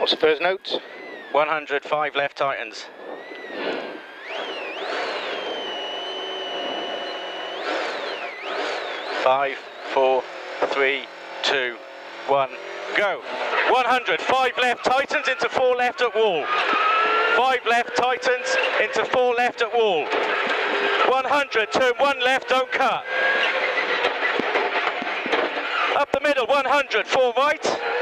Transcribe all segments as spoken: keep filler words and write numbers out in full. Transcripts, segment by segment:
What's the first note? one hundred, five left tightens. Five, four, three, two, one, go. one hundred, five left tightens into four left at wall. Five left tightens into four left at wall. one hundred, turn one left, don't cut. Up the middle, one hundred, four right.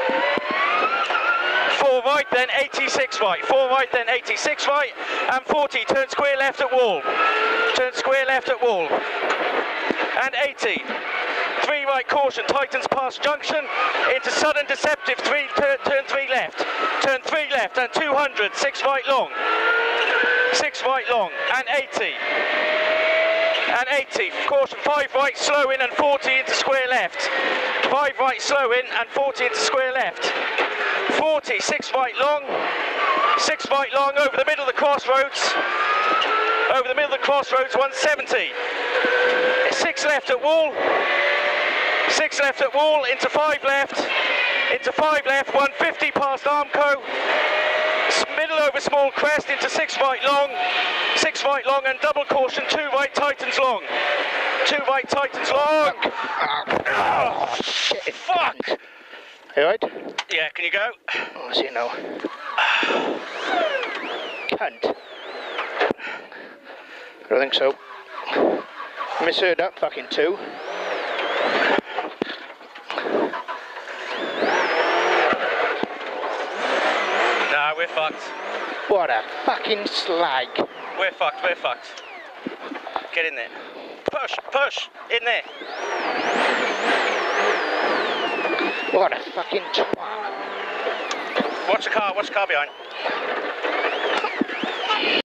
Four right, then eighty-six right. Four right, then eighty-six right. And forty, turn square left at wall. Turn square left at wall. And eighty. Three right, caution, tightens past junction. Into sudden deceptive, three, turn, turn three left. Turn three left, and two hundred, six right long. Six right long, and eighty. And eighty, caution, five right, slow in, and forty into square left. Five right, slow in, and forty into square left. forty, six right long, six right long, over the middle of the crossroads, over the middle of the crossroads, one seventy. Six left at wall, six left at wall, into five left, into five left, one fifty past Armco, middle over small crest, into six right long, six right long, and double caution, two right tightens long, two right tightens long. Oh, shit, fuck! You alright? Yeah, can you go? Oh, I see it now. Cunt. I don't think so. Misheard that fucking two. Nah, we're fucked. What a fucking slag. We're fucked, we're fucked. Get in there. Push, push, in there. What a fucking twat. Watch the car, watch the car behind.